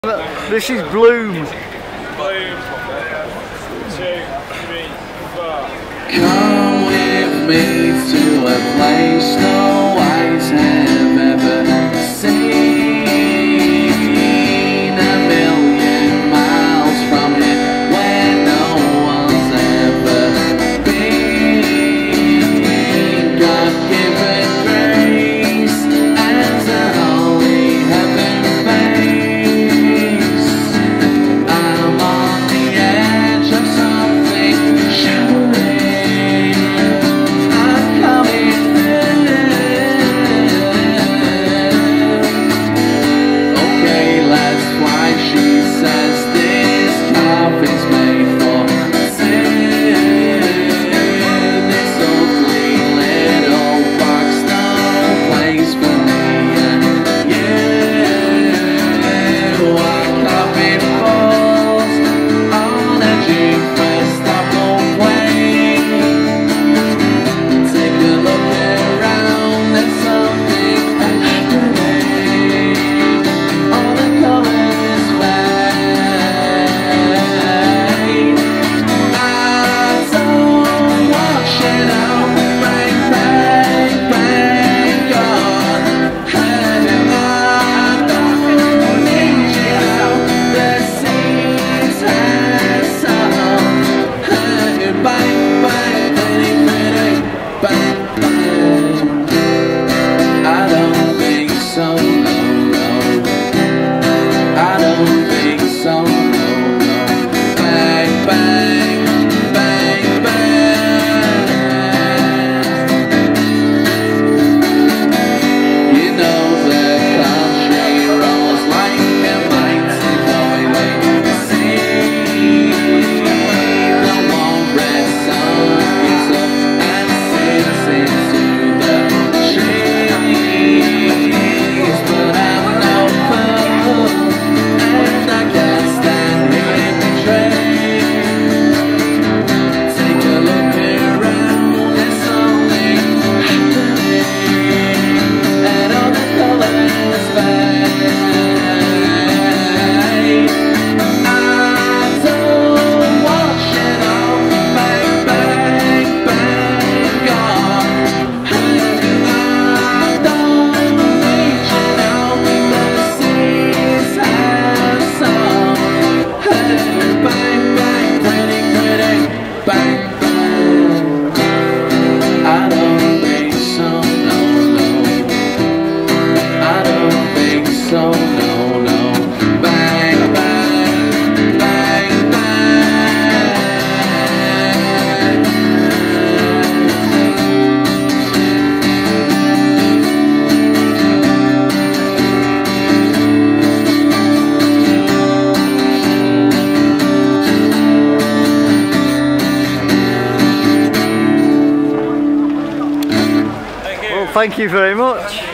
This is Bloom. Bloom. 1, 2, 3, 4. Come with me to a place no eyes have ever seen. A million miles from here, where no one's ever been. God-given grace and an holy heaven face. I'm on the edge of something shattering. I'm coming in. Okay, let's fly, she says. This coffee's made for sin. This ugly little box, no place for me and you. Our coffee falls on a G-Fest plane. Take a look around, there's something happening. All the colors fade. I don't watch it out, bang, bang, bang, God. And I don't need you now. The seas have some. Bang, bang, bang, bang, bang. I don't think so, no, no. I don't think so, no, no. Bang, bang, bang, bang. You know the country rolls like a mighty boiling sea. The warm red sun gets up and sinks into the trees. But I'm no fool, and I can't stand here betrayed. Take a look around, there's something happening, and all the colors fade. I don't watch it all, bang, bang, bang, God. And I don't need you now, the seas have some. Hey, bang, bang, pretty, pretty, bang, bang. I don't think so, no, no. I don't think so, no, no. Bang, bang, bang, bang. Thank you. Well, thank you very much.